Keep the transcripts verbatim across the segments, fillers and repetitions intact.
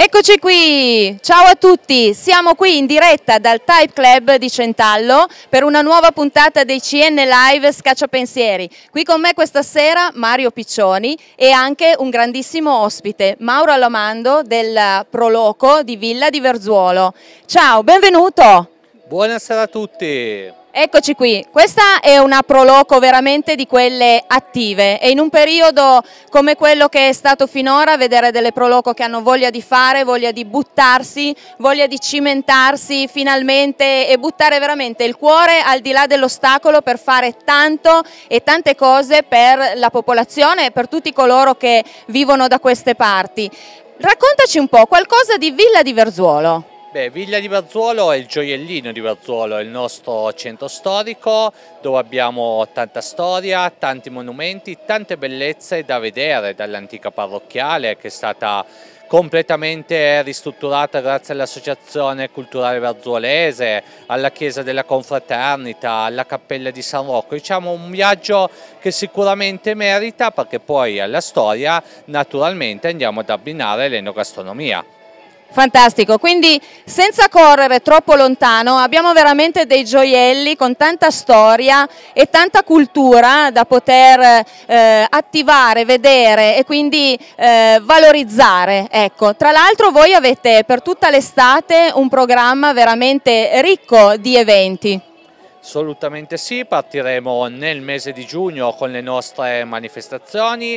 Eccoci qui, ciao a tutti, siamo qui in diretta dal Type Club di Centallo per una nuova puntata dei C N Live Scacciapensieri. Qui con me questa sera Mario Piccioni e anche un grandissimo ospite, Mauro Alamando del Proloco di Villa di Verzuolo. Ciao, benvenuto! Buonasera a tutti! Eccoci qui, questa è una Proloco veramente di quelle attive e in un periodo come quello che è stato finora vedere delle Proloco che hanno voglia di fare, voglia di buttarsi, voglia di cimentarsi finalmente e buttare veramente il cuore al di là dell'ostacolo per fare tanto e tante cose per la popolazione e per tutti coloro che vivono da queste parti. Raccontaci un po' qualcosa di Villa di Verzuolo. Beh, Villa di Verzuolo è il gioiellino di Verzuolo, è il nostro centro storico dove abbiamo tanta storia, tanti monumenti, tante bellezze da vedere, dall'antica parrocchiale che è stata completamente ristrutturata grazie all'Associazione Culturale Verzuolese, alla Chiesa della Confraternita, alla Cappella di San Rocco. Diciamo un viaggio che sicuramente merita perché poi alla storia naturalmente andiamo ad abbinare l'enogastronomia. Fantastico, quindi senza correre troppo lontano abbiamo veramente dei gioielli con tanta storia e tanta cultura da poter eh, attivare, vedere e quindi eh, valorizzare. Ecco. Tra l'altro voi avete per tutta l'estate un programma veramente ricco di eventi. Assolutamente sì, partiremo nel mese di giugno con le nostre manifestazioni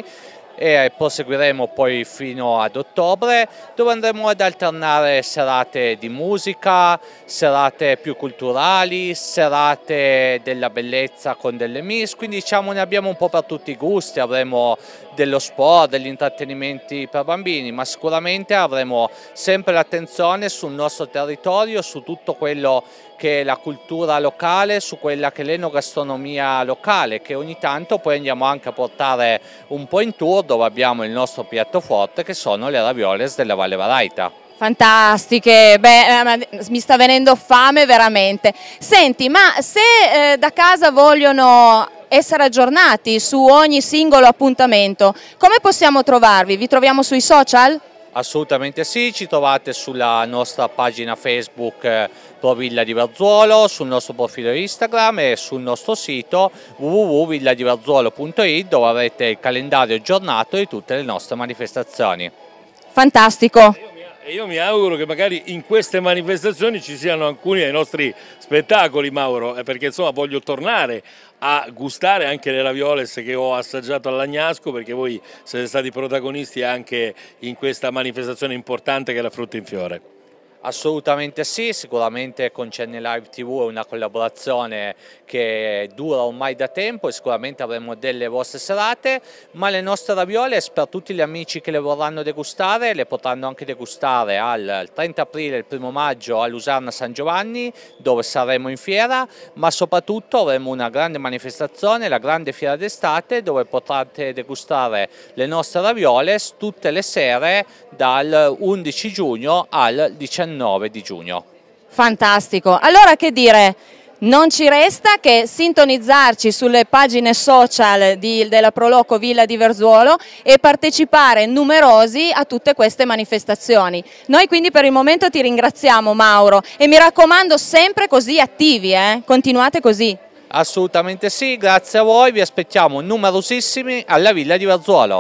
e proseguiremo poi fino ad ottobre dove andremo ad alternare serate di musica, serate più culturali, serate della bellezza con delle miss, quindi diciamo ne abbiamo un po' per tutti i gusti, avremo dello sport, degli intrattenimenti per bambini, ma sicuramente avremo sempre l'attenzione sul nostro territorio, su tutto quello che è la cultura locale, su quella che è l'enogastronomia locale, che ogni tanto poi andiamo anche a portare un po' in tour dove abbiamo il nostro piatto forte che sono le ravioles della Valle Varaita. Fantastiche, beh, eh, mi sta venendo fame veramente. Senti, ma se eh, da casa vogliono essere aggiornati su ogni singolo appuntamento, come possiamo trovarvi? Vi troviamo sui social? Assolutamente sì, ci trovate sulla nostra pagina Facebook eh, Pro Villa di Verzuolo, sul nostro profilo Instagram e sul nostro sito w w w punto villa di verzuolo punto it dove avrete il calendario aggiornato di tutte le nostre manifestazioni. Fantastico! E io mi auguro che magari in queste manifestazioni ci siano alcuni dei nostri spettacoli, Mauro, perché insomma voglio tornare a gustare anche le ravioles che ho assaggiato all'Agnasco, perché voi siete stati protagonisti anche in questa manifestazione importante che è la Frutta in Fiore. Assolutamente sì, sicuramente con C N Live T V è una collaborazione che dura ormai da tempo e sicuramente avremo delle vostre serate, ma le nostre ravioles per tutti gli amici che le vorranno degustare le potranno anche degustare al trenta aprile e il primo maggio a Luserna San Giovanni dove saremo in fiera, ma soprattutto avremo una grande manifestazione, la grande fiera d'estate dove potrete degustare le nostre ravioles tutte le sere dal undici giugno al diciannove di giugno. Fantastico, allora che dire, non ci resta che sintonizzarci sulle pagine social di, della Proloco Villa di Verzuolo e partecipare numerosi a tutte queste manifestazioni. Noi quindi per il momento ti ringraziamo Mauro e mi raccomando sempre così attivi, eh? Continuate così. Assolutamente sì, grazie a voi, vi aspettiamo numerosissimi alla Villa di Verzuolo.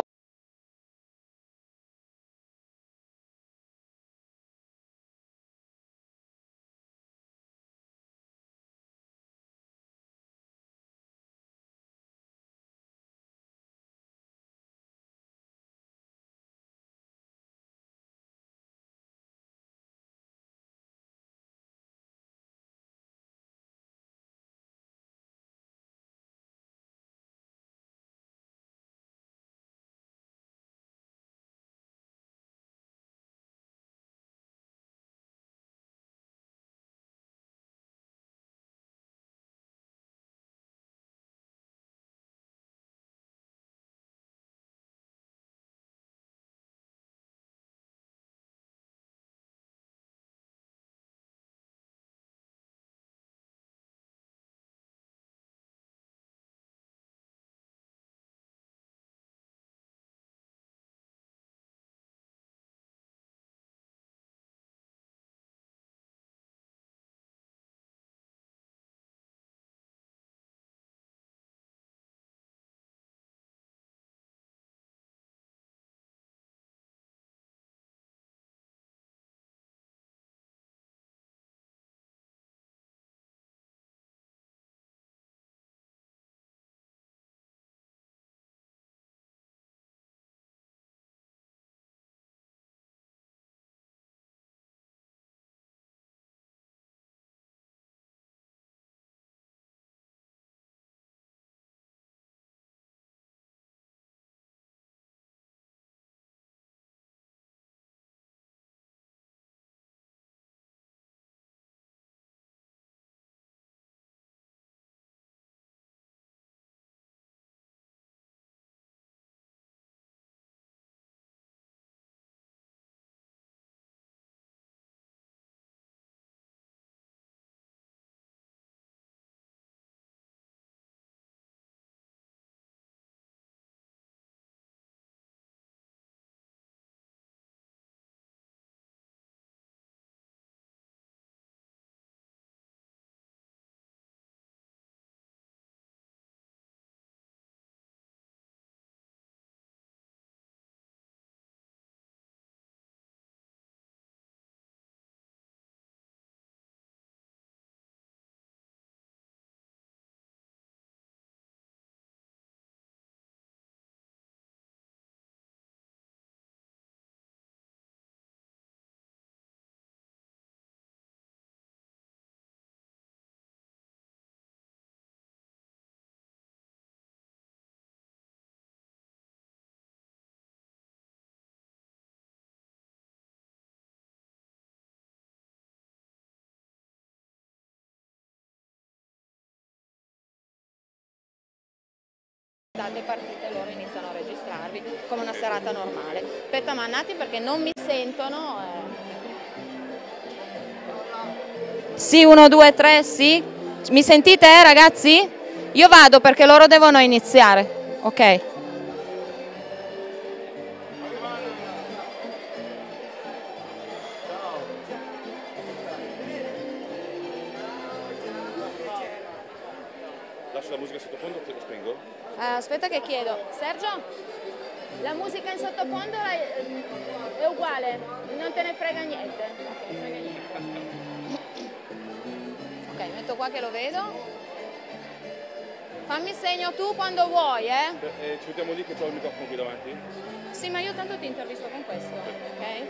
Date partite, loro iniziano a registrarvi come una serata normale. Aspetta, ma un attimo perché non mi sentono. Eh. Sì, uno, due, tre, sì. Mi sentite, eh, ragazzi? Io vado perché loro devono iniziare. Ok. Lascio la musica sottofondo o te lo spengo? Uh, aspetta che chiedo. Sergio, la musica in sottofondo è, è uguale, non te ne frega niente. Ok, frega niente. Ok, metto qua che lo vedo. Fammi segno tu quando vuoi, eh? eh ci mettiamo lì che ho il microfono qui davanti? Sì, ma io tanto ti intervisto con questo, ok?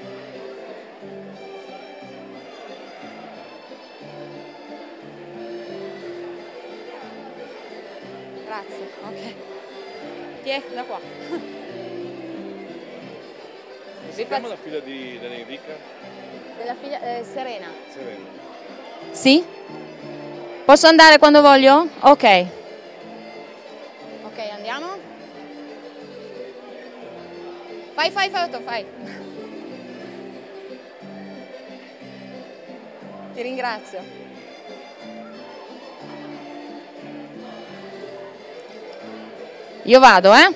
Grazie, ok. Tiè, da qua. Si chiama la figlia di dell'Enrica? Della figlia eh, Serena. Serena. Sì? Posso andare quando voglio? Ok. Ok, andiamo. Fai, fai, fai, fai. Ti ringrazio. Io vado, eh?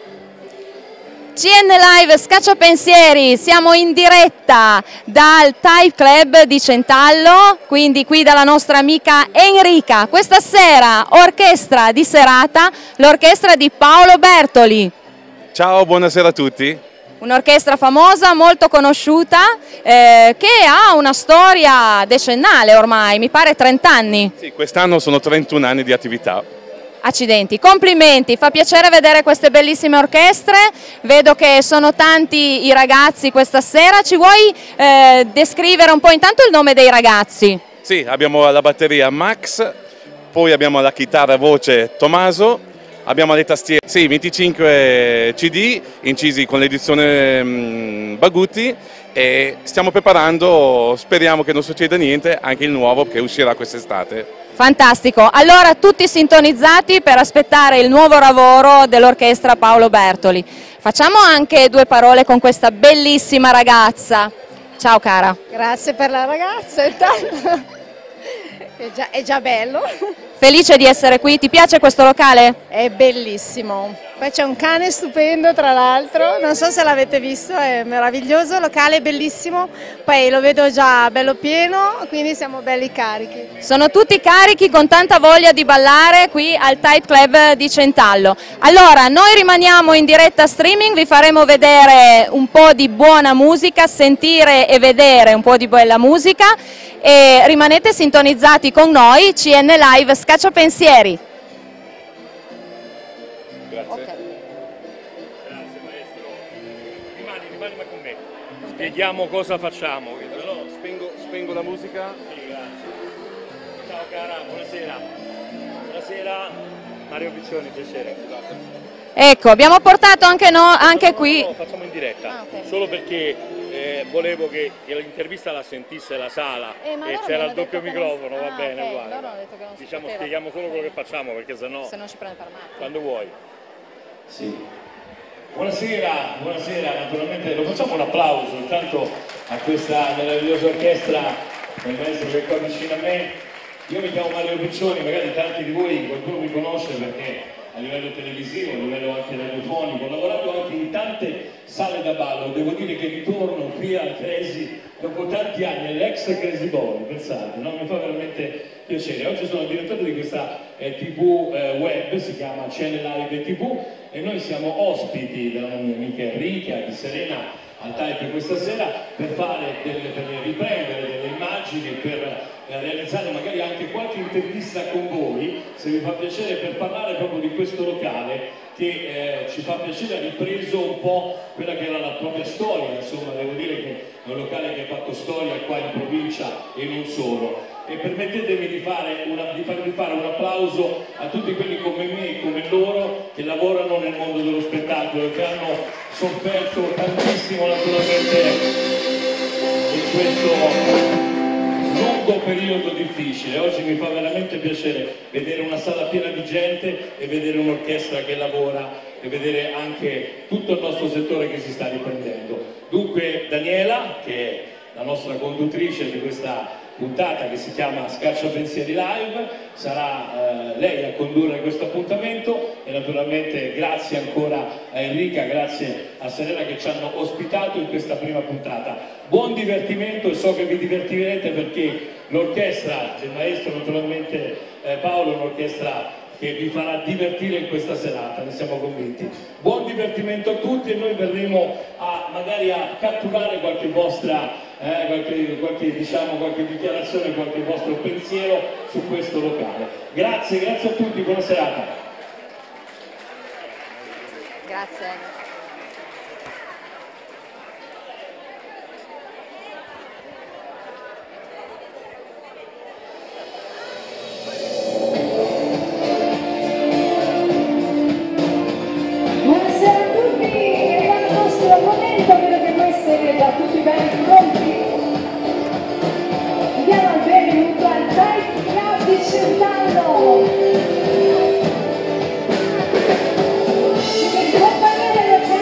C N Live Scacciapensieri, siamo in diretta dal Type Club di Centallo, quindi qui dalla nostra amica Enrica. Questa sera orchestra di serata, l'orchestra di Paolo Bertoli. Ciao, buonasera a tutti. Un'orchestra famosa, molto conosciuta, eh, che ha una storia decennale ormai, mi pare trenta anni. Sì, quest'anno sono trentuno anni di attività. Accidenti, complimenti, fa piacere vedere queste bellissime orchestre, vedo che sono tanti i ragazzi questa sera, ci vuoi eh, descrivere un po' intanto il nome dei ragazzi? Sì, abbiamo alla batteria Max, poi abbiamo la chitarra voce Tommaso, abbiamo le tastiere, sì, venticinque C D incisi con l'edizione um, Bagutti e stiamo preparando, speriamo che non succeda niente, anche il nuovo che uscirà quest'estate. Fantastico, allora tutti sintonizzati per aspettare il nuovo lavoro dell'orchestra Paolo Bertoli. Facciamo anche due parole con questa bellissima ragazza. Ciao cara. Grazie per la ragazza, intanto è già, è già bello. Felice di essere qui, ti piace questo locale? È bellissimo, poi c'è un cane stupendo tra l'altro, non so se l'avete visto, è meraviglioso, locale bellissimo, poi lo vedo già bello pieno, quindi siamo belli carichi. Sono tutti carichi con tanta voglia di ballare qui al Type Club di Centallo. Allora, noi rimaniamo in diretta streaming, vi faremo vedere un po' di buona musica, sentire e vedere un po' di bella musica e rimanete sintonizzati con noi, C N Live Scacciapensieri. Grazie. Okay. Grazie maestro. Rimani, rimani ma con me. Spieghiamo cosa facciamo. Allora, spengo, spengo la musica. Sì, grazie. Ciao cara, buonasera. Buonasera, Mario Piccioni, piacere. Ecco, abbiamo portato anche, no, anche qui... No, facciamo in diretta, ah, okay. Solo perché eh, volevo che, che l'intervista la sentisse la sala eh, e c'era il doppio microfono, non... va ah, bene, okay. uguale. Loro hanno detto che non si diciamo, poteva. spieghiamo solo quello che facciamo perché sennò... Se non ci prende per mano. Quando vuoi. Sì. Buonasera, buonasera, naturalmente lo facciamo un applauso intanto a questa meravigliosa orchestra del maestro che è qua vicino a me. Io mi chiamo Mario Piccioni, magari tanti di voi qualcuno mi conosce perché a livello televisivo, a livello anche radiofonico, ho lavorato anche in tante sale da ballo, devo dire che ritorno qui al Crazy dopo tanti anni, all'ex Crazy Boy, pensate, no? Mi fa veramente piacere. Oggi sono il direttore di questa eh, tivù eh, web, si chiama C N Live tivù e noi siamo ospiti della mia amica Enrica, di Serena, al Type questa sera per fare delle, per riprendere delle immagini, per eh, realizzare magari anche qualche intervista con voi, se vi fa piacere, per parlare proprio di questo locale che eh, ci fa piacere, ha ripreso un po' quella che era la propria storia, insomma devo dire che è un locale che ha fatto storia qua in provincia e non solo. E permettetemi di, fare una, di farvi fare un applauso a tutti quelli come me e come loro che lavorano nel mondo dello spettacolo e che hanno sofferto tantissimo naturalmente in questo non questo periodo difficile. Oggi mi fa veramente piacere vedere una sala piena di gente e vedere un'orchestra che lavora e vedere anche tutto il nostro settore che si sta riprendendo. Dunque Daniela, che è la nostra conduttrice di questa puntata che si chiama Scaccia Pensieri Live, sarà eh, lei a condurre questo appuntamento e naturalmente grazie ancora a Enrica, grazie a Serena che ci hanno ospitato in questa prima puntata. Buon divertimento e so che vi divertirete perché l'orchestra del maestro naturalmente eh, Paolo è un'orchestra che vi farà divertire in questa serata, ne siamo convinti. Buon divertimento a tutti e noi verremo a magari a catturare qualche vostra, eh, qualche, qualche, diciamo, qualche dichiarazione, qualche vostro pensiero su questo locale. Grazie, grazie a tutti, buona serata. Grazie. Tutti ben pronti? Diamo il benvenuto al Night Club di Centanno in compagnia dell'orchestra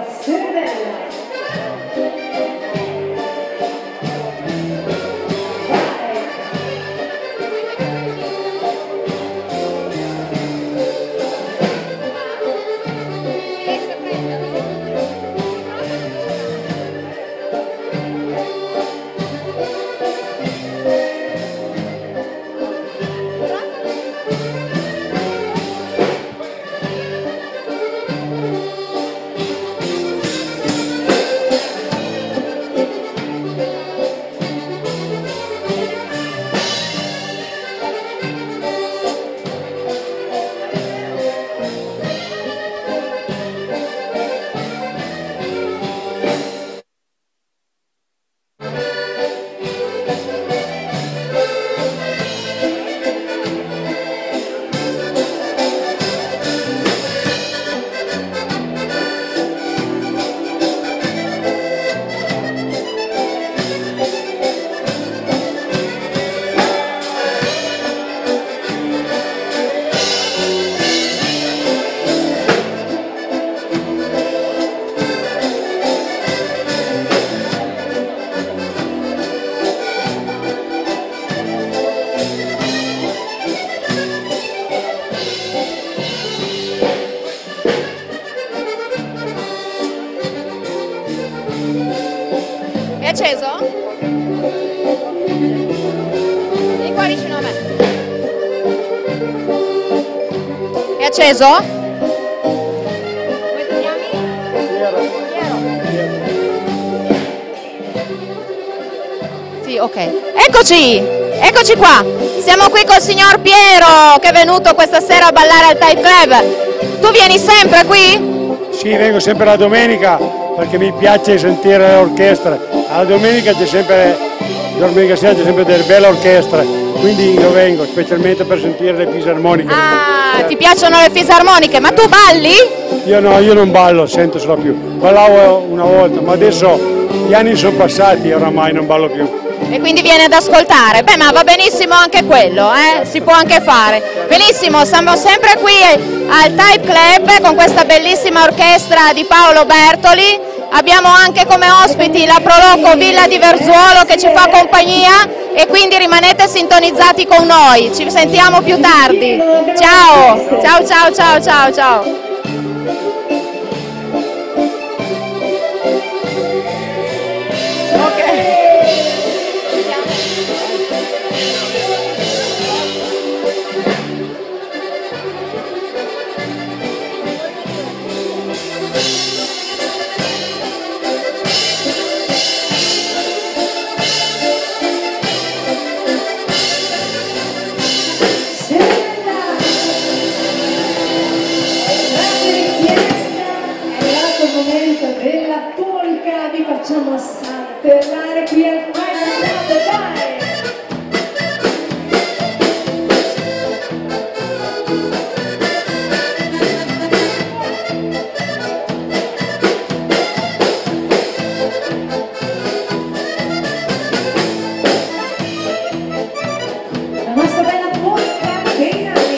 Serenella. È acceso? Vieni qua vicino a me. È acceso? Come ti chiami? Piero. Sì, ok. Eccoci! Eccoci qua! Siamo qui col signor Piero che è venuto questa sera a ballare al Type Club. Tu vieni sempre qui? Sì, vengo sempre la domenica perché mi piace sentire l'orchestra. Alla domenica c'è sempre, domenica sera c'è sempre delle belle orchestre, quindi io vengo specialmente per sentire le fisarmoniche. Ah, ti piacciono le fisarmoniche, ma tu balli? Io no, io non ballo, sento solo più. Ballavo una volta, ma adesso gli anni sono passati e oramai non ballo più. E quindi viene ad ascoltare. Beh, ma va benissimo anche quello, eh? Si può anche fare. Benissimo, siamo sempre qui al Type Club con questa bellissima orchestra di Paolo Bertoli. Abbiamo anche come ospiti la Proloco Villa di Verzuolo che ci fa compagnia e quindi rimanete sintonizzati con noi. Ci sentiamo più tardi. Ciao, ciao, ciao, ciao, ciao, ciao. Della polka vi facciamo saltellare qui al Final Dai! La nostra bella polka dei nani.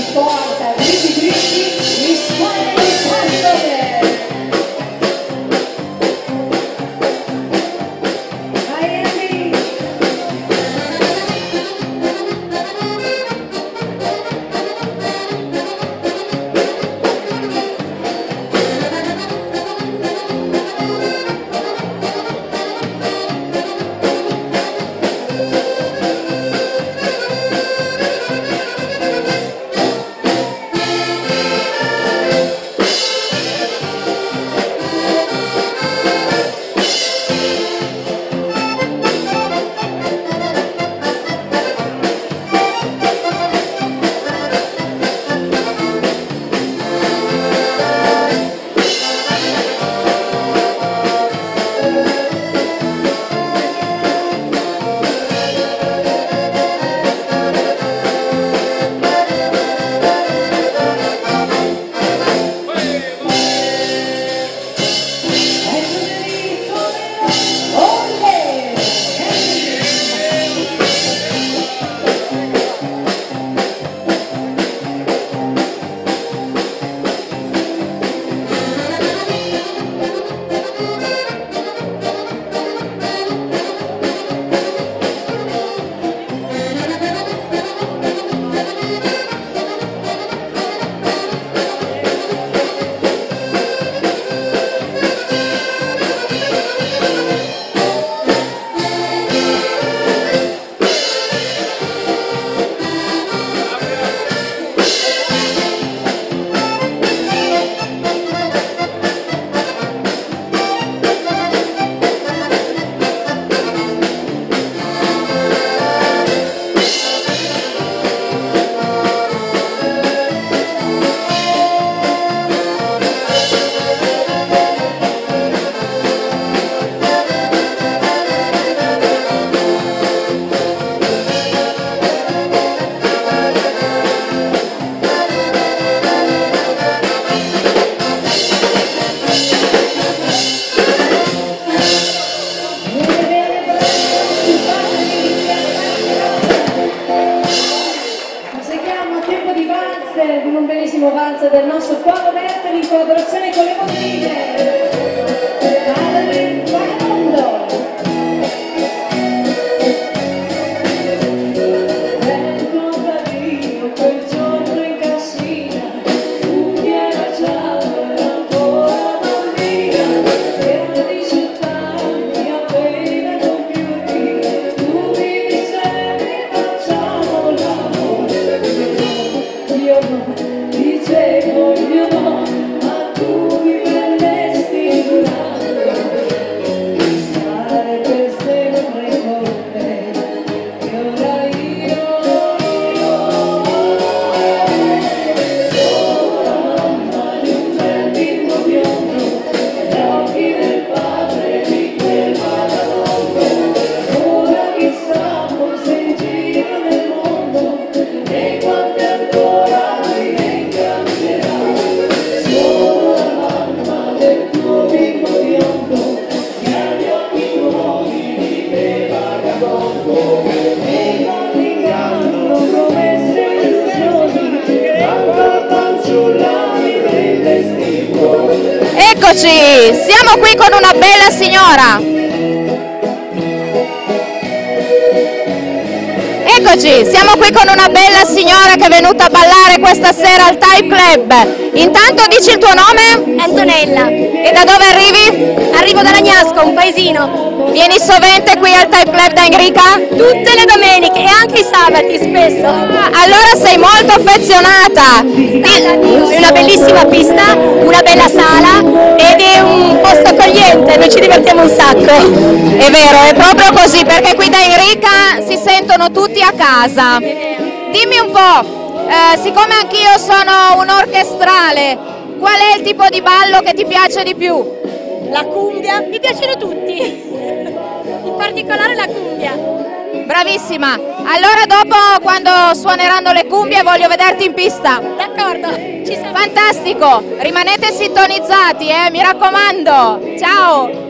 sport, dritti dritti, mi squadra di Sant'Ove. Vai Andy! Di un bellissimo valzer del nostro Paolo Bertoli in collaborazione con le Mondine. Padre Vagabondo. Vengo da Dio quel giorno in cascina, tu mi hai lasciato, ero ancora bambina, ero diciotto anni appena compiuti, tu mi dicevi facciamo l'amore. Io no, dicevo io no, ma tu mi prendesti giurando di stare per sempre con me. E ora io, sono la mamma di un bel bimbo biondo, negli occhi del padre di quel vagabondo. Ora chissà forse in giro nel mondo, e quante ancora Eccoci, siamo qui con una bella signora. Eccoci, siamo qui con una bella signora che è venuta a ballare questa sera al Type Club. Intanto dici il tuo nome? Antonella. E da dove arrivi? Arrivo da Lagnasco, un paesino. Vieni sovente qui al Type Club da Enrica? Tutte le domeniche e anche i sabati, spesso. Ah, allora sei molto affezionata. È una bellissima pista, una bella sala ed è un posto accogliente, noi ci divertiamo un sacco. È vero, è proprio così, perché qui da Enrica si sentono tutti a casa. Dimmi un po', eh, siccome anch'io sono un orchestrale, qual è il tipo di ballo che ti piace di più? La cumbia, mi piacciono tutti, in particolare la cumbia. Bravissima, allora dopo quando suoneranno le cumbie voglio vederti in pista. D'accordo, ci siamo. Fantastico, rimanete sintonizzati, eh, mi raccomando, ciao!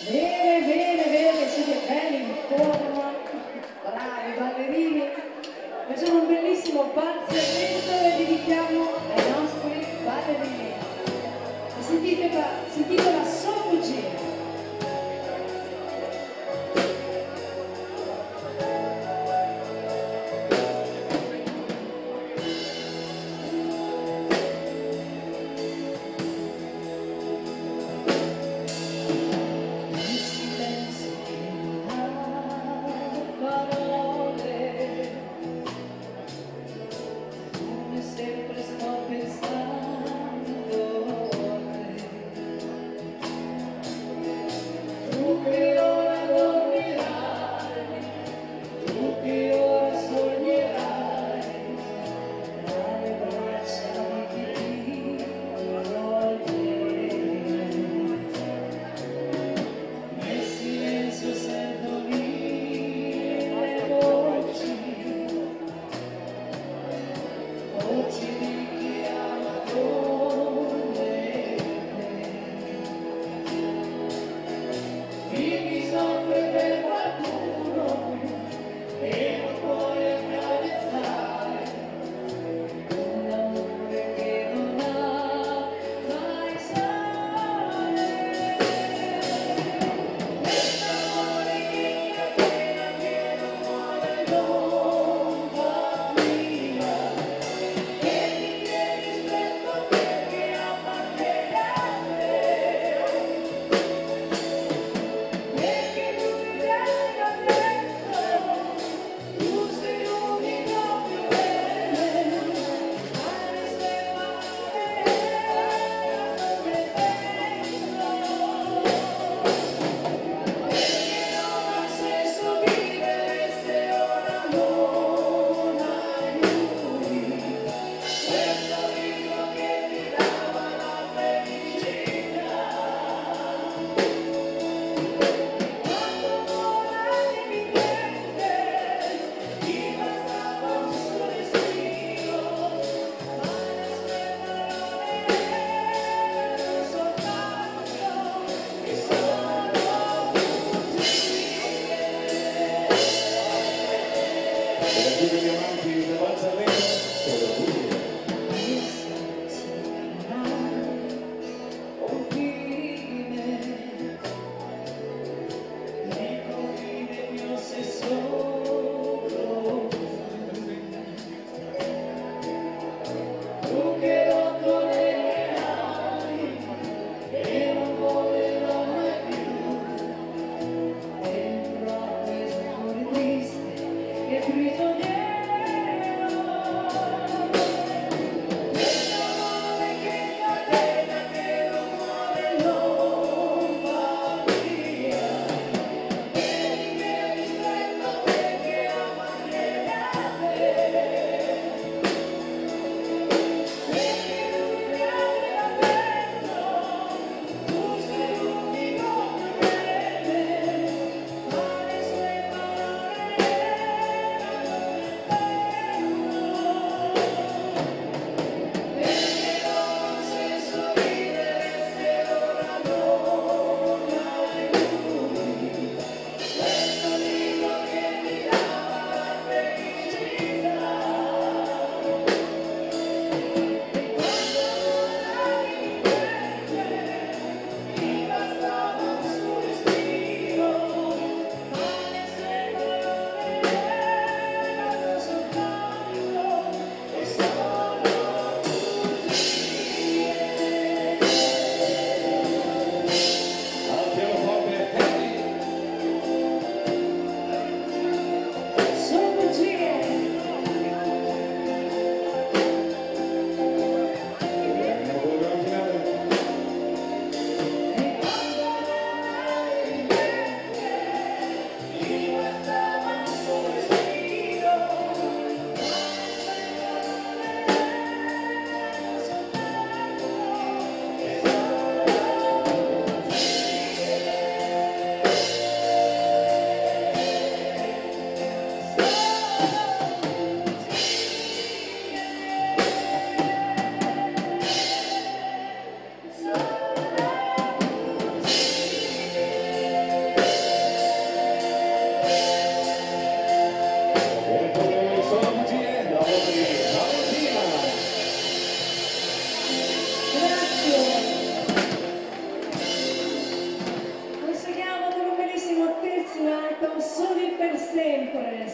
Bene, bene, bene, siete belli in forma, bravi ballerini. Facciamo un bellissimo balzamento e dedichiamo ai nostri ballerini. Sentite qua, si intitola Sua cugina. Sempre sto pensando a te. Tu che ora dormirai, tu che ora sognerai, tra le braccia di chi ti volge. Nel silenzio sento mille voci, voci di chi ama come te. Dimmi soffre per qualcuno e non puoi accarezzare un amore che non ha mai sale. Quest'amore che ti appena pieno muore non va via. Che ti tieni stretto perché appartiene a te, perché tu mi vieni dentro, tu sei l'unica più bella, alle sue mani come dentro, perché non ha senso vivere se ora non hai lui. Questo grido che ti dava la felicità, quando non avevi niente, ti bastava un suo respiro, ma le sue parole erano soltanto e sono fuggire. Per tutti gli amanti del balzamento, solo qui.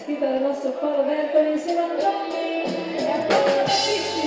scritta dal nostro Paolo Bertoli insieme a Gianni e a Paolo Battisti.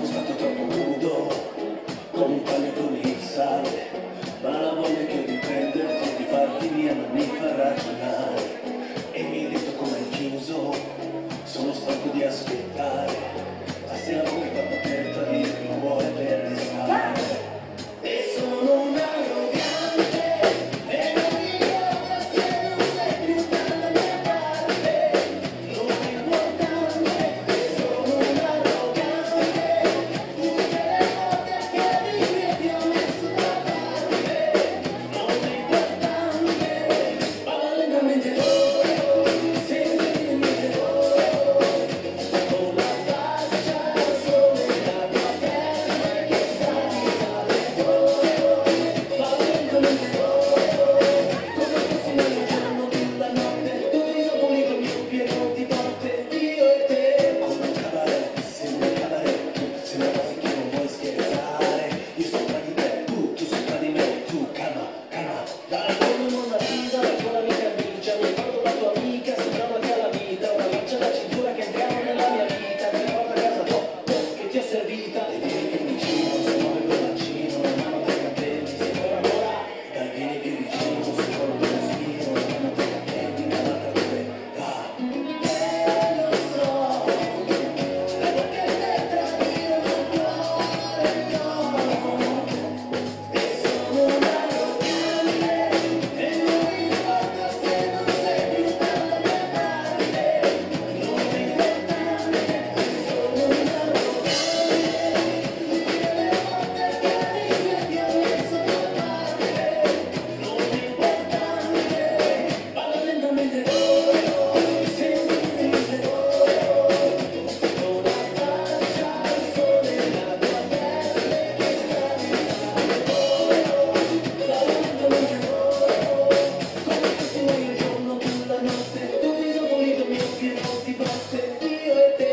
stato troppo nudo, come un taglio con il sale, ma la voglia che ho di prenderti e di farti via non mi fa ragionare. E mi hai detto come hai chiuso, sono stanco di aspettare, basti la bocca per poter tradire il cuore per restare. E sono un arrogante, e non mi importa se non sei più dalla mia parte. Non è importante, sono un arrogante, tutte le volte che arrivi ti ho messo da parte. Non è importante, balla lentamente loro, senza niente loro, con la faccia sole la tua perna che sta di sale loro, balla lentamente loro, come fossi noi un giorno di la notte, tu viso pulito mio pieno di botte, io e te, come un cabaret, sembra un cabaret, tu sembra quasi che non vuoi scherzare, io sopra di te, tu, tu sopra di me, tu, calma, calma, dai come una vita, la tua amica amica, mi ricordo la tua amica, sembra una calamita, una lancia da cintura che entriamo nella mia vita, che mi porta a casa dopo, che ti ho servita, e vieni più vicino, se muove quel bacino, la mano tra i capelli, se vuoi ancora, dai vieni più vicino, se vuoi un respiro, la mano tra i capelli, dall'altra dove va. E lo so, e perché te tradire un cuore no, e sono un arrogante, e non mi importa se non sei più dalla mia parte, non è importante, sono un arrogante, tutte le volte che arrivi ti ho messo da parte, non è importante, balla lentamente loro, senza niente loro, con la faccia al sole la tua pelle che sta di sale loro, balla lentamente loro, come fossi noi un giorno tu la notte, tu viso pulito mio pieno di botte, io e te.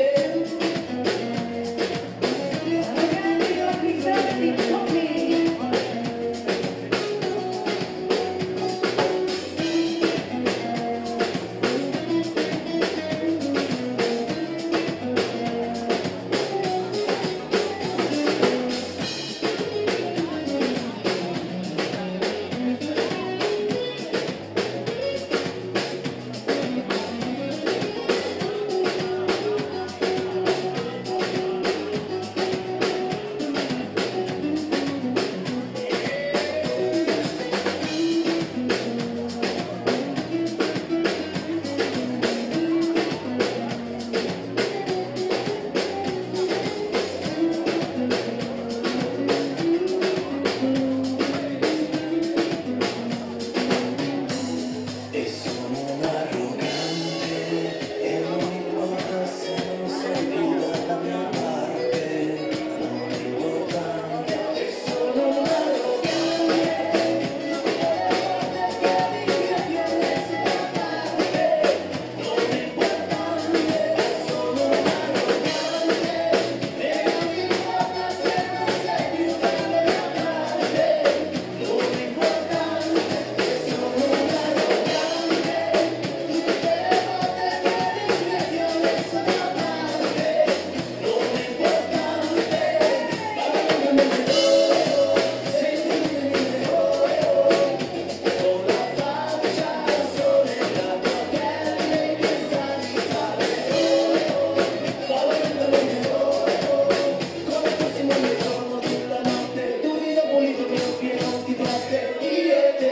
E sono un arrogante, e non mi importa se non sei più dalla mia parte, non è importante, e sono un arrogante, tutte le volte che arrivi ti ho messo da parte, non è importante, sono un arrogante, e non mi importa se non sei più dalla mia parte, non è importante, sono un arrogante, tutte le volte che arrivi ti ho messo da parte, non è importante, balla lentamente loro, senza niente loro, con la faccia al sole la tua pelle che sta di sale loro, balla lentamente loro, come fossimo nel giorno di la notte, tu viso pulito mio pieno di botte, io e te.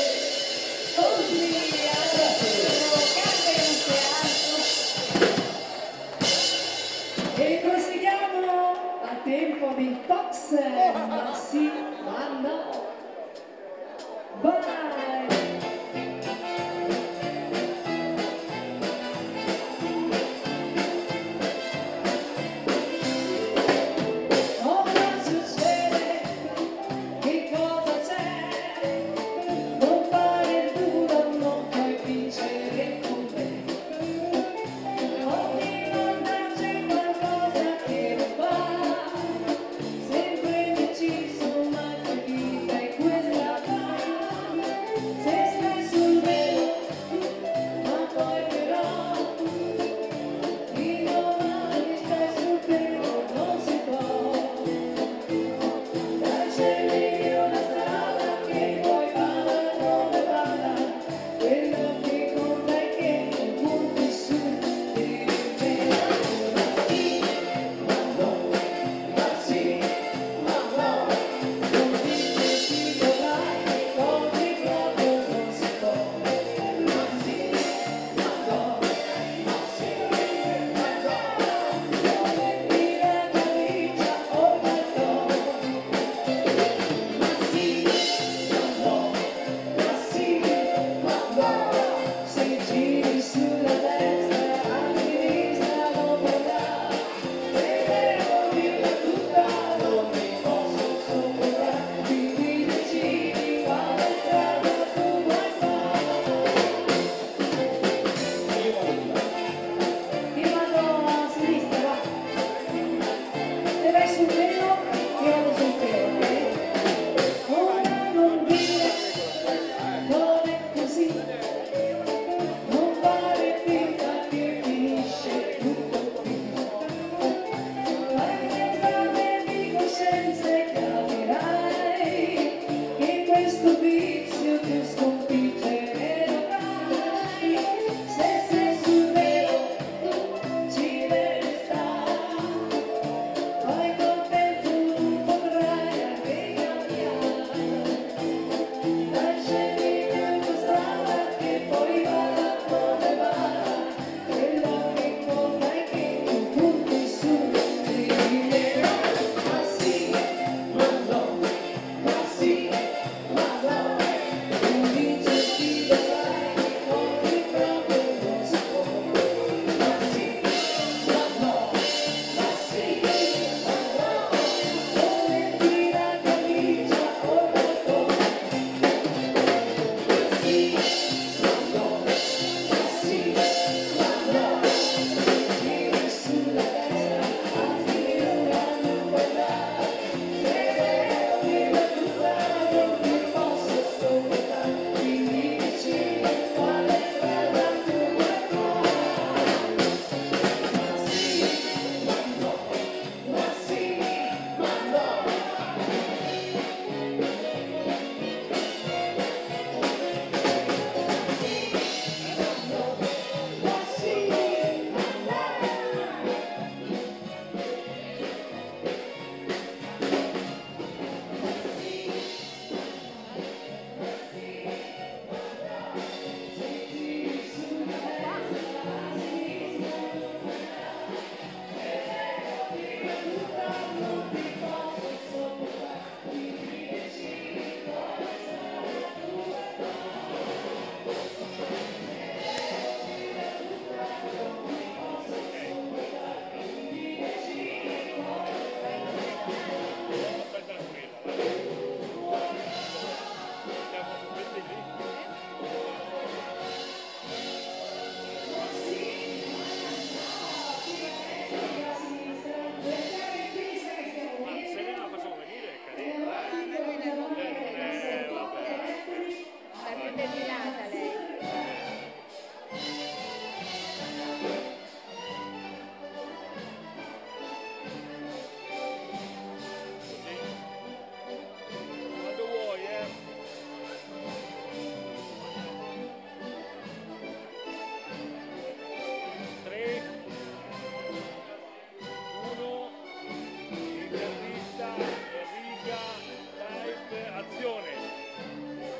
E proseguiamo a tempo di Fox, ma sì, ma no. Vai! Ora succede, che cosa c'è? Non fare il duro, non puoi vincere con me. Ogni volta c'è qualcosa che non va, sempre deciso, ma che vita è questa qua?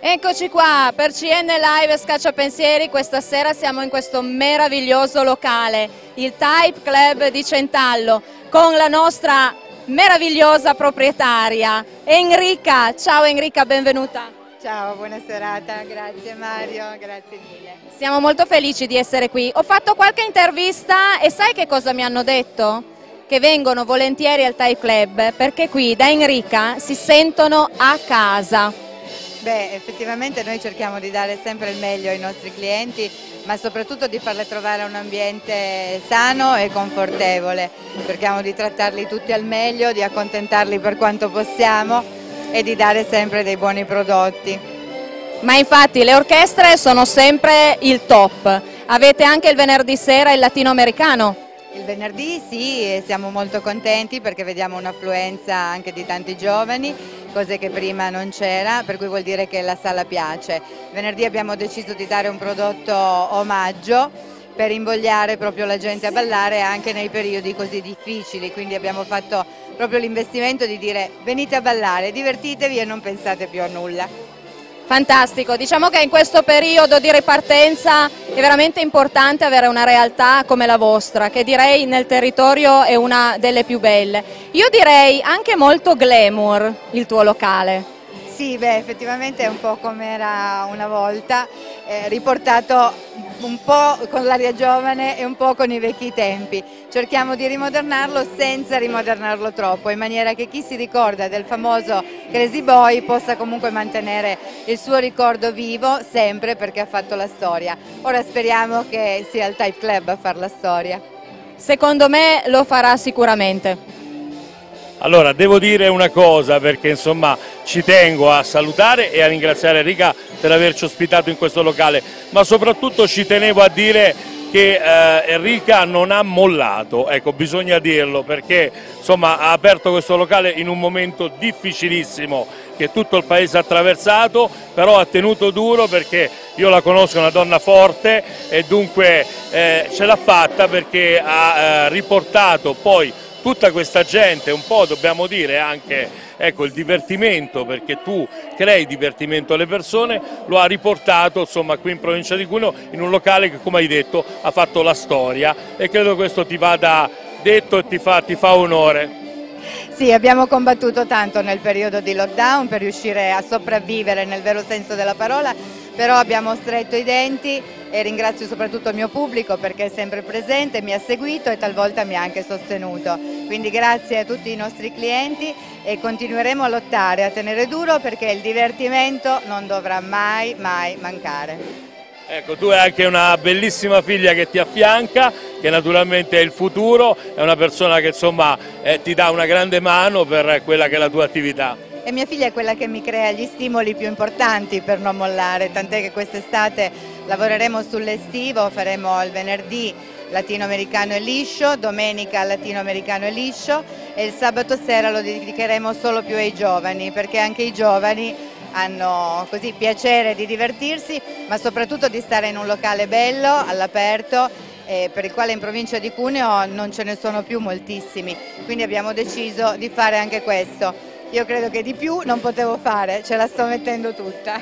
Eccoci qua per C N Live Scacciapensieri. Questa sera siamo in questo meraviglioso locale, il Type Club di Centallo, con la nostra meravigliosa proprietaria Enrica. Ciao Enrica, benvenuta. Ciao, buona serata, grazie Mario, grazie mille. Siamo molto felici di essere qui. Ho fatto qualche intervista e sai che cosa mi hanno detto? Che vengono volentieri al Type Club perché qui da Enrica si sentono a casa. Beh, effettivamente noi cerchiamo di dare sempre il meglio ai nostri clienti, ma soprattutto di farle trovare un ambiente sano e confortevole. Cerchiamo di trattarli tutti al meglio, di accontentarli per quanto possiamo e di dare sempre dei buoni prodotti. Ma infatti le orchestre sono sempre il top. Avete anche il venerdì sera il latinoamericano? Il venerdì sì, e siamo molto contenti perché vediamo un'affluenza anche di tanti giovani, cose che prima non c'era, per cui vuol dire che la sala piace. Venerdì abbiamo deciso di dare un prodotto omaggio per invogliare proprio la gente a ballare anche nei periodi così difficili, quindi abbiamo fatto proprio l'investimento di dire venite a ballare, divertitevi e non pensate più a nulla. Fantastico, diciamo che in questo periodo di ripartenza è veramente importante avere una realtà come la vostra, che direi nel territorio è una delle più belle. Io direi anche molto glamour il tuo locale. Sì, beh, effettivamente è un po' come era una volta, eh, riportato un po' con l'aria giovane e un po' con i vecchi tempi. Cerchiamo di rimodernarlo senza rimodernarlo troppo, in maniera che chi si ricorda del famoso Crazy Boy possa comunque mantenere il suo ricordo vivo sempre, perché ha fatto la storia. Ora speriamo che sia il Type Club a fare la storia. Secondo me lo farà sicuramente. Allora, devo dire una cosa, perché insomma ci tengo a salutare e a ringraziare Enrica per averci ospitato in questo locale, ma soprattutto ci tenevo a dire che eh, Enrica non ha mollato, ecco, bisogna dirlo, perché insomma ha aperto questo locale in un momento difficilissimo che tutto il paese ha attraversato, però ha tenuto duro, perché io la conosco, è una donna forte e dunque eh, ce l'ha fatta, perché ha eh, riportato poi tutta questa gente, un po' dobbiamo dire anche, ecco, il divertimento, perché tu crei divertimento alle persone, lo ha riportato insomma qui in provincia di Cuneo in un locale che, come hai detto, ha fatto la storia, e credo questo ti vada detto e ti fa, ti fa onore. Sì, abbiamo combattuto tanto nel periodo di lockdown per riuscire a sopravvivere nel vero senso della parola, però abbiamo stretto i denti e ringrazio soprattutto il mio pubblico perché è sempre presente, mi ha seguito e talvolta mi ha anche sostenuto. Quindi grazie a tutti i nostri clienti e continueremo a lottare, a tenere duro, perché il divertimento non dovrà mai, mai mancare. Ecco, tu hai anche una bellissima figlia che ti affianca, che naturalmente è il futuro, è una persona che insomma eh, ti dà una grande mano per quella che è la tua attività. E mia figlia è quella che mi crea gli stimoli più importanti per non mollare, tant'è che quest'estate lavoreremo sull'estivo, faremo il venerdì latinoamericano e liscio, domenica latinoamericano e liscio e il sabato sera lo dedicheremo solo più ai giovani, perché anche i giovani hanno così piacere di divertirsi, ma soprattutto di stare in un locale bello, all'aperto, eh, per il quale in provincia di Cuneo non ce ne sono più moltissimi, quindi abbiamo deciso di fare anche questo. Io credo che di più non potevo fare, ce la sto mettendo tutta.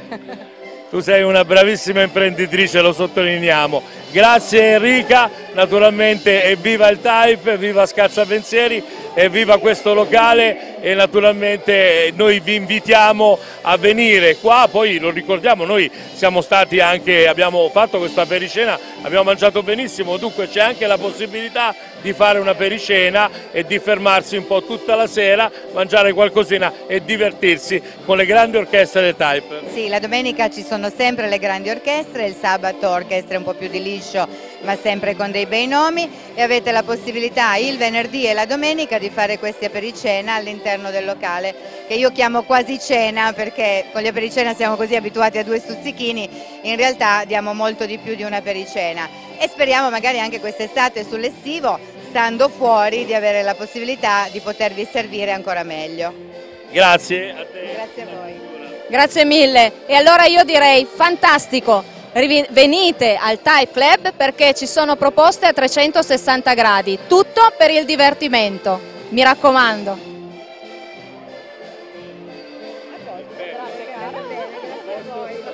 Tu sei una bravissima imprenditrice, lo sottolineiamo. Grazie Enrica, naturalmente evviva il Type, viva Scacciapensieri, evviva questo locale e naturalmente noi vi invitiamo a venire qua, poi lo ricordiamo, noi siamo stati anche, abbiamo fatto questa pericena, abbiamo mangiato benissimo, dunque c'è anche la possibilità di fare una pericena e di fermarsi un po' tutta la sera, mangiare qualcosina e divertirsi con le grandi orchestre del Type. Sì, la domenica ci sono sempre le grandi orchestre, il sabato orchestre un po' più di liscio, ma sempre con dei bei nomi, e avete la possibilità il venerdì e la domenica di fare questi apericena all'interno del locale, che io chiamo quasi cena, perché con gli apericena siamo così abituati a due stuzzichini, in realtà diamo molto di più di una apericena e speriamo magari anche quest'estate sull'estivo, stando fuori, di avere la possibilità di potervi servire ancora meglio. Grazie a te. Grazie a voi. Grazie mille. E allora io direi fantastico, venite al Type Club perché ci sono proposte a trecentosessanta gradi, tutto per il divertimento, mi raccomando. Grazie a voi.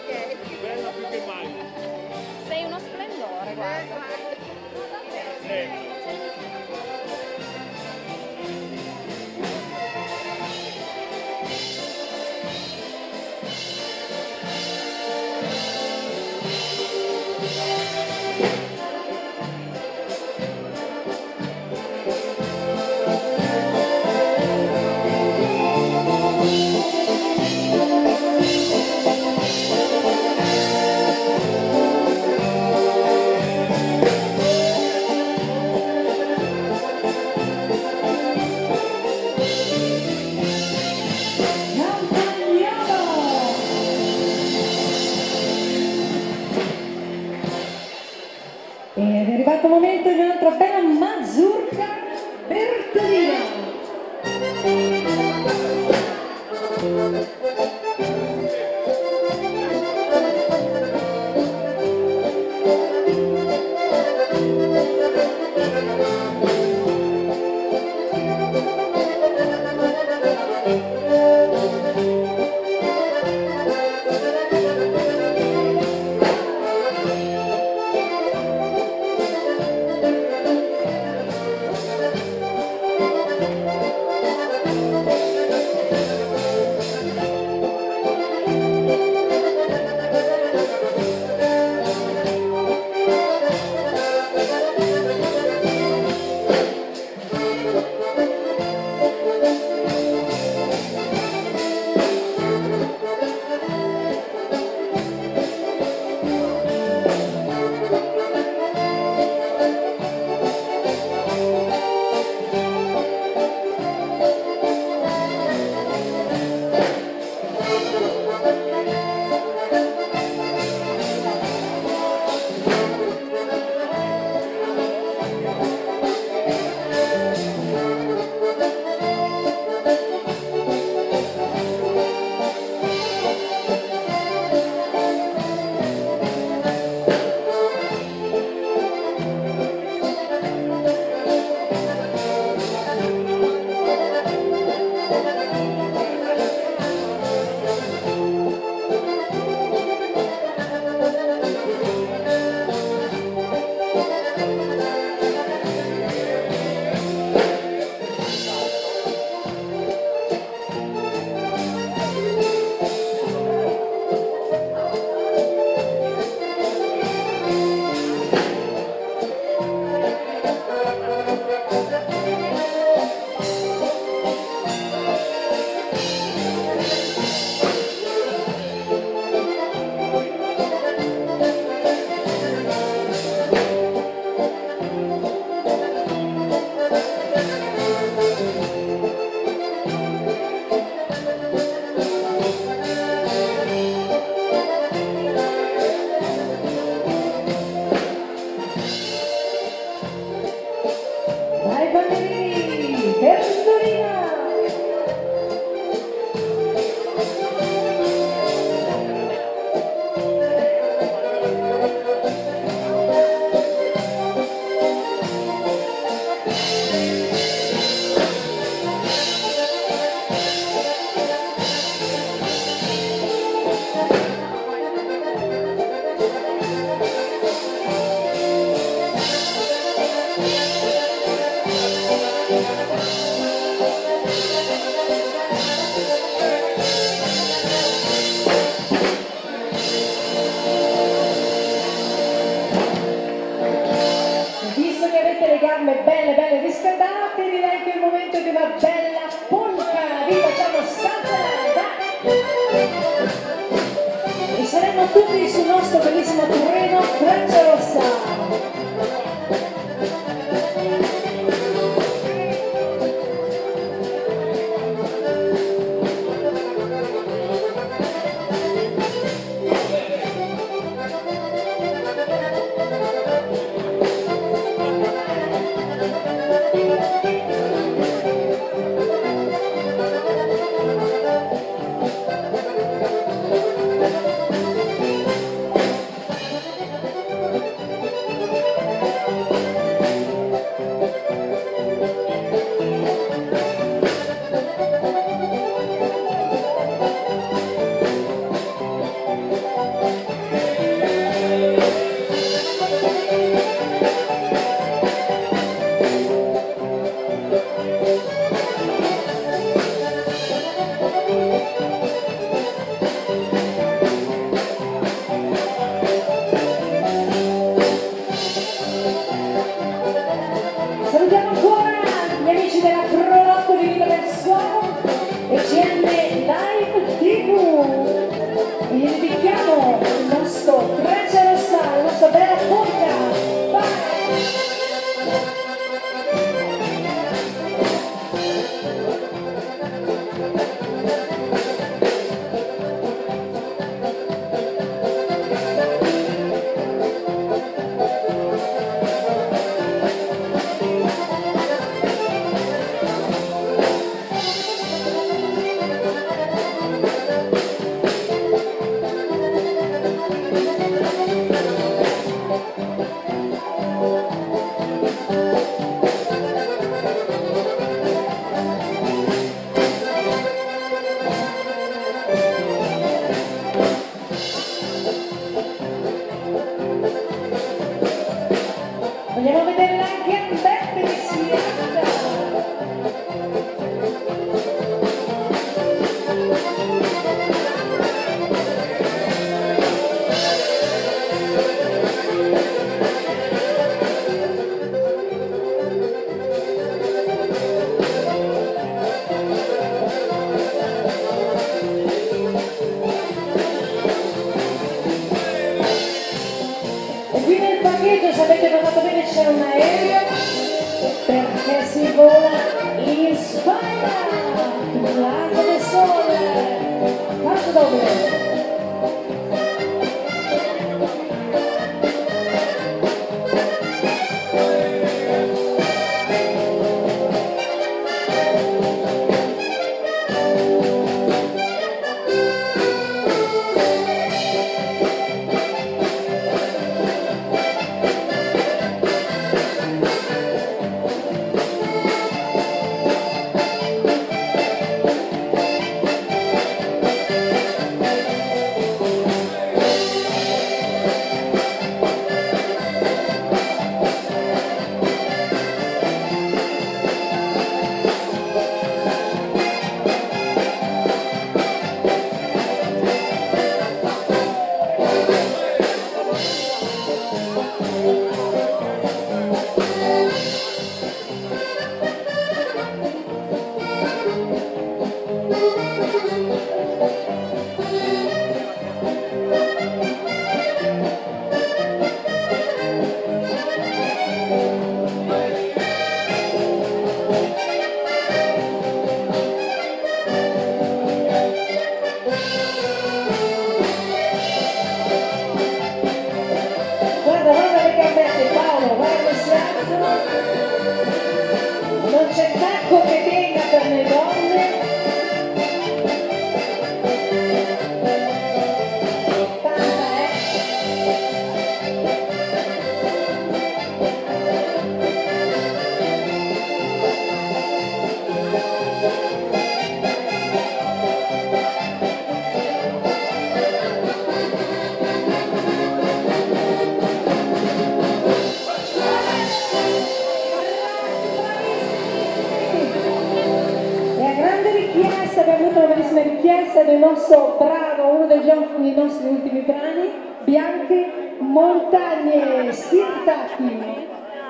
richiesta, abbiamo avuto una bellissima richiesta del nostro brano, uno dei, dei nostri ultimi brani, Bianche Montagne, Sirtaki.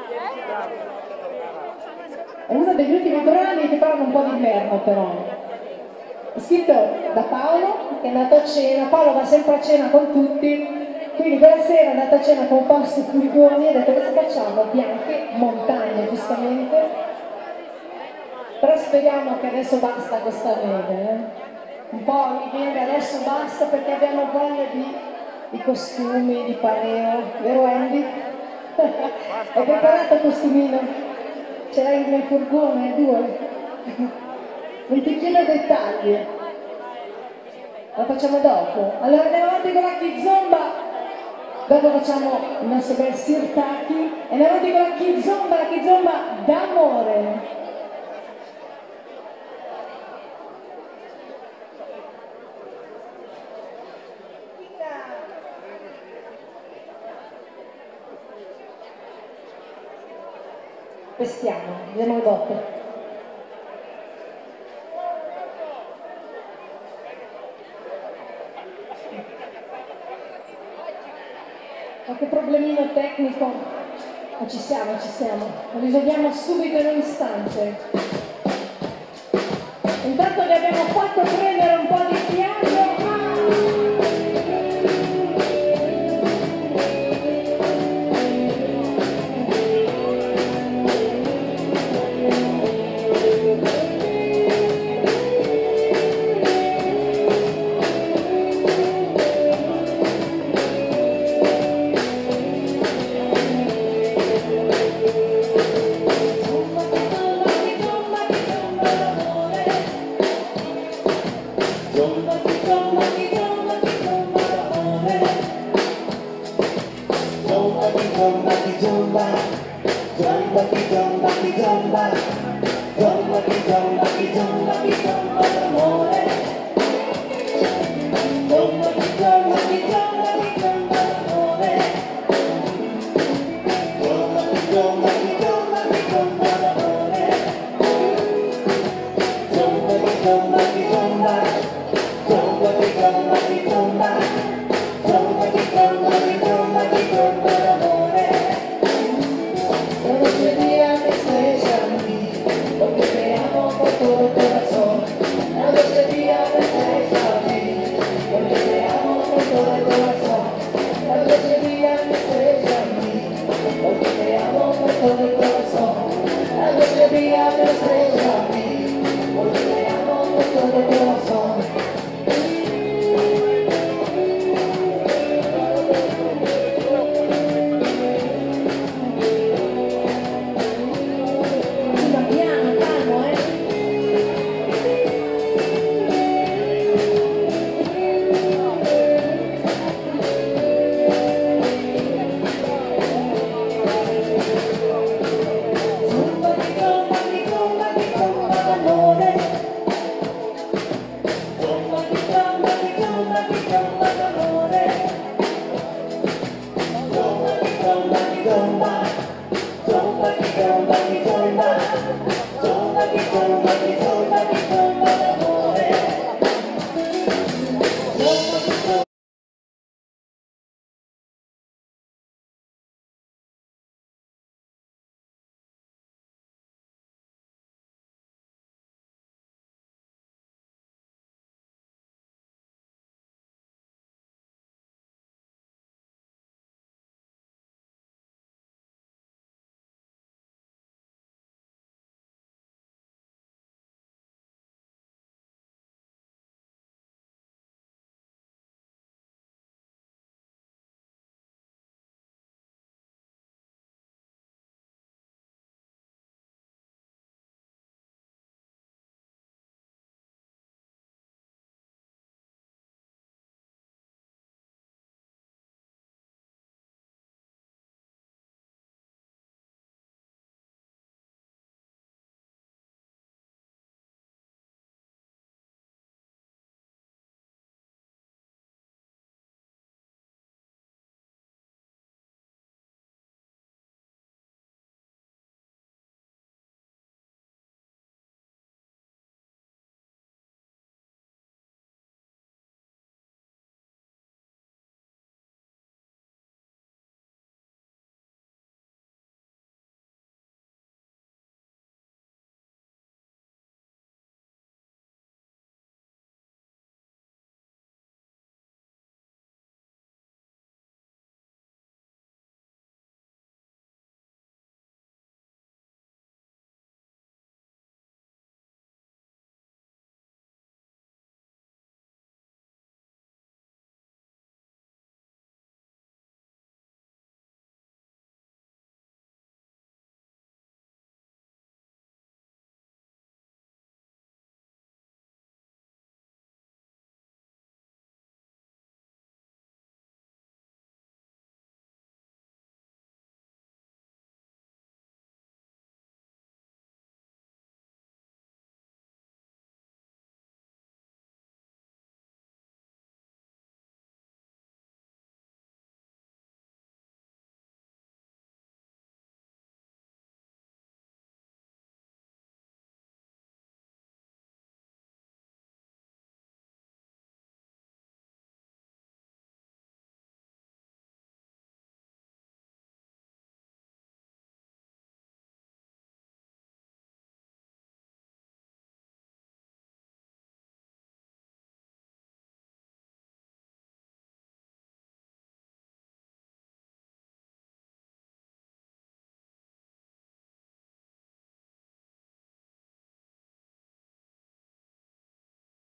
È uno degli ultimi brani che parlano un po' di inverno però. È scritto da Paolo, che è andato a cena, Paolo va sempre a cena con tutti, quindi quella sera è andato a cena con Fausto Furgoni e ha detto cosa facciamo? Bianche Montagne, giustamente. Però speriamo che adesso basta questa neve, eh? Un po' mi viene adesso basta perché abbiamo voglia di, di costumi, di pareo, vero Andy? Hai preparato il costumino? Ce l'hai nel furgone, due? Non ti chiedo dettagli. Lo facciamo dopo. Allora andiamo avanti con la Kizomba. Dopo facciamo il nostro bel Sirtaki. E andiamo avanti con la Kizomba, la Kizomba d'amore. Pestiamo, vediamo le botte. Qualche problemino tecnico, ma ci siamo, ci siamo. Lo risolviamo subito in un istante. Intanto vi abbiamo fatto prendere un po' di fiato. Porque te amo con todo el corazón.